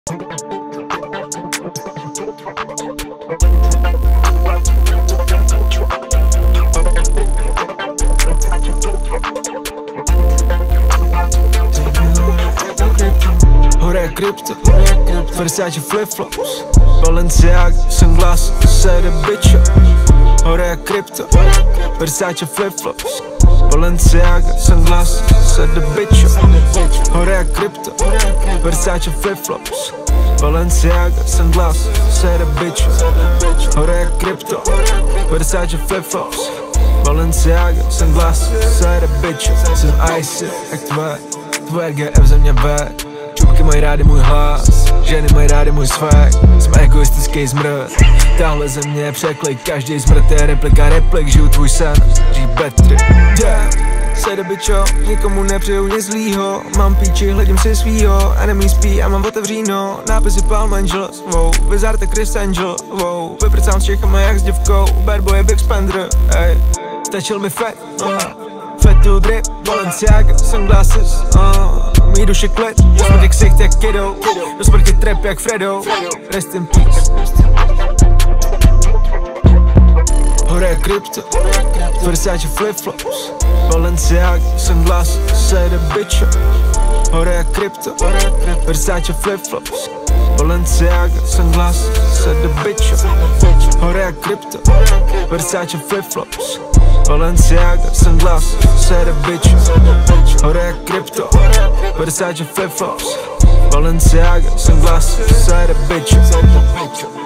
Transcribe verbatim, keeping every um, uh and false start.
Hore krypto, Versace flip-flops, Balenciaga, sunglasses, say the bitch up. Hore krypto, Versace flip-flops, Balenciaga, sunglasses, say the bitch up. Hore krypto, Versace flip-flops, Balenciaga, sunglasses, say the bitch up. Hore krypto, Versace flip-flops, Balenciaga, sunglasses, say the bitch up. Jsem icy, jak tvé, tvoje G F ze mě vé. Čupky mají rády můj hlas, ženy mají rády můj swag. Jsem egoistický zmrt, tahle země je překlik. Každý zmrt je replika replik, žiju tvůj sen, žij betry. Yeah. Sejde bičo, nikomu nepřeju nic zlýho. Mám píči, hledím si svýho, enemy spí a mám otevříno. Nápisy Palm Angels, wow, VYJDE Chris Angel, wow. Vyprcám s Čechama jak s děvkou, Badboy je big spender, ey. Stačil mi fat, uh. Fetu drip, Balenciaga, sunglasses, uh. Mý duše klid, do smrti ksicht jak kiddo, do smrti trap jak Fredo, rest in peace. Hore krypto, Versace flip-flops, Balenciaga, sunglasses, say the bitch up. Hore krypto, Versace flip-flops, Balenciaga, sunglasses, say the bitch up. Hore krypto, Versace flip-flops, Balenciaga, sunglasses, say the bitch up. Hore krypto, Versace flip-flops, Balenciaga, sunglasses, say the bitch up.